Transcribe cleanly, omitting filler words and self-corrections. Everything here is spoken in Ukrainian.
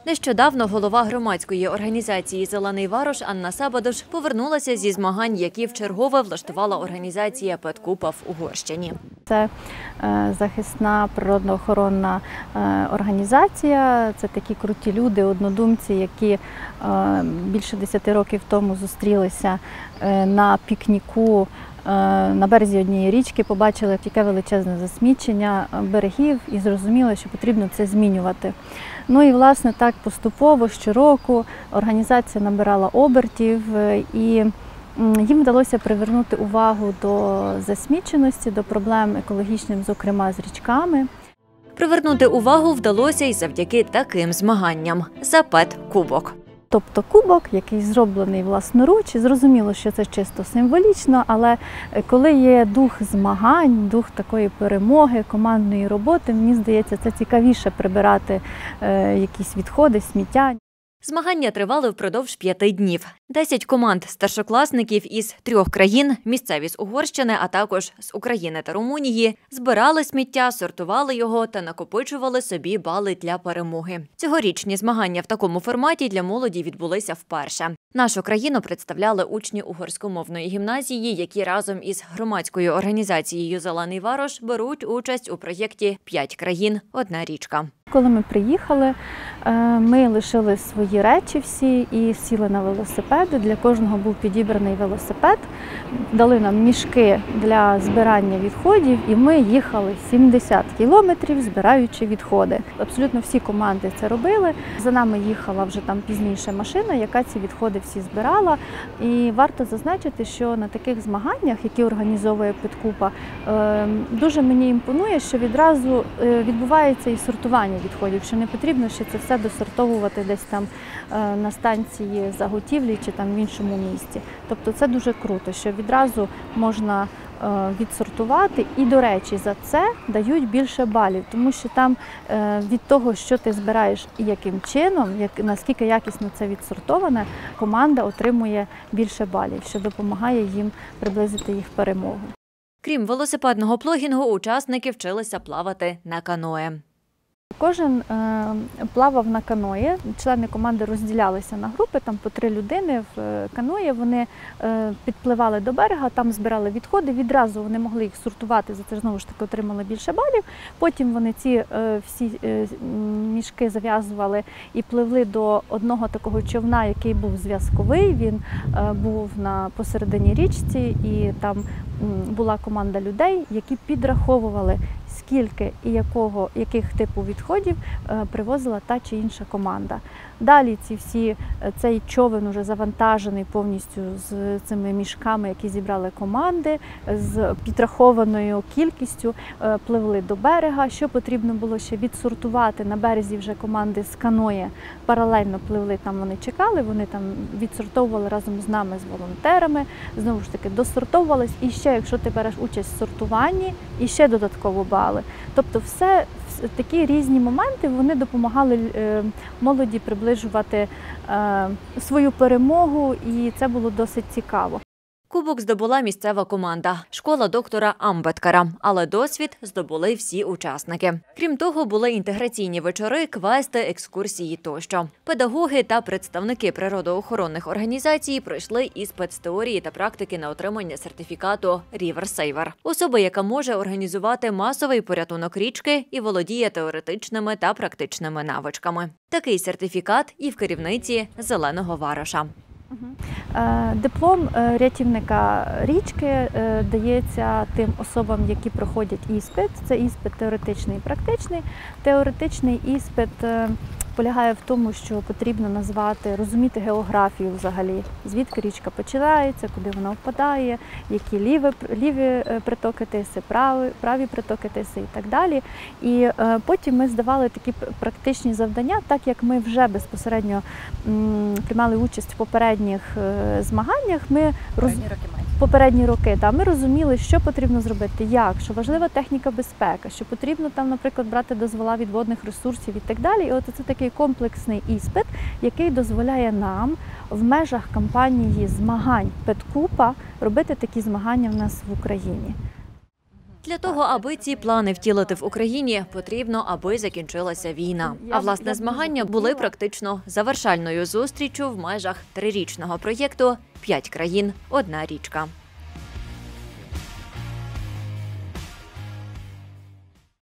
Нещодавно голова громадської організації «Зелений Варош» Анна Сабадош повернулася зі змагань, які вчергове влаштувала організація «Петкупа» в Угорщині. Це захисна природоохоронна організація, це такі круті люди, однодумці, які більше 10 років тому зустрілися на пікніку на березі однієї річки, побачили таке величезне засмічення берегів і зрозуміли, що потрібно це змінювати. Ну і, власне, так поступово, щороку організація набирала обертів і їм вдалося привернути увагу до засміченості, до проблем екологічних, зокрема з річками. Привернути увагу вдалося і завдяки таким змаганням за Петкубок. Тобто кубок, який зроблений власноруч, зрозуміло, що це чисто символічно, але коли є дух змагань, дух такої перемоги, командної роботи, мені здається, це цікавіше прибирати якісь відходи, сміття. Змагання тривали впродовж 5 днів. 10 команд старшокласників із 3 країн, місцеві з Угорщини, а також з України та Румунії, збирали сміття, сортували його та накопичували собі бали для перемоги. Цьогорічні змагання в такому форматі для молоді відбулися вперше. Нашу країну представляли учні угорськомовної гімназії, які разом із громадською організацією «Зелений Варош» беруть участь у проєкті «5 країн. Одна річка». Коли ми приїхали, ми лишили свої речі всі і сіли на велосипеди. Для кожного був підібраний велосипед. Дали нам мішки для збирання відходів, і ми їхали 70 кілометрів, збираючи відходи. Абсолютно всі команди це робили. За нами їхала вже там пізніше машина, яка ці відходи всі збирала. І варто зазначити, що на таких змаганнях, які організовує Петкупа, дуже мені імпонує, що відразу відбувається і сортування відходів, що не потрібно ще це все досортовувати десь там на станції заготівлі чи там в іншому місці. Тобто це дуже круто, що відразу можна відсортувати і, до речі, за це дають більше балів, тому що там від того, що ти збираєш і яким чином, наскільки якісно це відсортоване, команда отримує більше балів, що допомагає їм приблизити їх перемогу. Крім велосипедного плогінгу, учасники вчилися плавати на каное. Кожен плавав на каное, члени команди розділялися на групи, там по 3 людини в каное, вони підпливали до берега, там збирали відходи, відразу вони могли їх сортувати, за це знову ж таки отримали більше балів, потім вони ці всі мішки зав'язували і пливли до одного такого човна, який був зв'язковий, він був посередині річці і там була команда людей, які підраховували, скільки і яких типу відходів привозила та чи інша команда. Далі цей човен уже завантажений повністю з цими мішками, які зібрали команди, з підрахованою кількістю пливли до берега. Що потрібно було ще відсортувати, на березі вже команди з каное паралельно пливли, там вони чекали, вони там відсортовували разом з нами, з волонтерами, знову ж таки досортовувались. І ще, якщо ти береш участь в сортуванні, і ще додатково бали. Тобто такі різні моменти, вони допомагали молоді приближувати свою перемогу, і це було досить цікаво. Кубок здобула місцева команда – школа доктора Амбеткара, але досвід здобули всі учасники. Крім того, були інтеграційні вечори, квести, екскурсії тощо. Педагоги та представники природоохоронних організацій пройшли іспит з теорії та практики на отримання сертифікату «Ріверсейвер» – особа, яка може організувати масовий порятунок річки і володіє теоретичними та практичними навичками. Такий сертифікат і в керівниці «Зеленого Вароша». Диплом рятівника річки дається тим особам, які проходять іспит. Це іспит теоретичний і практичний. Теоретичний іспит полягає в тому, що потрібно розуміти географію взагалі, звідки річка починається, куди вона впадає, які ліві притоки Тиси, праві притоки Тиси і так далі. І потім ми здавали такі практичні завдання, так як ми вже безпосередньо приймали участь в попередніх змаганнях. Попередні роки, ми розуміли, що потрібно зробити, що важлива техніка безпеки, що потрібно там, наприклад, брати дозвола від водних ресурсів і так далі. І от це такий комплексний іспит, який дозволяє нам в межах кампанії змагань Петкупа робити такі змагання в нас в Україні. Для того, аби ці плани втілити в Україні, потрібно, аби закінчилася війна. А власне змагання були практично завершальною зустріччю в межах 3-річного проєкту «5 країн – одна річка».